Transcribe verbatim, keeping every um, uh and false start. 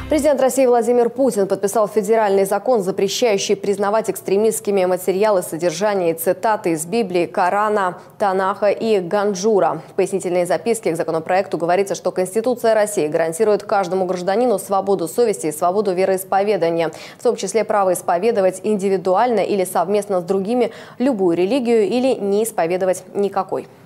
Президент России Владимир Путин подписал федеральный закон, запрещающий признавать экстремистскими материалы, содержание и цитаты из Библии, Корана, Танаха и Ганджура. В пояснительной записке к законопроекту говорится, что Конституция России гарантирует каждому гражданину свободу совести и свободу вероисповедания, в том числе право исповедовать индивидуально или совместно с другими любую религию или не исповедовать никакой.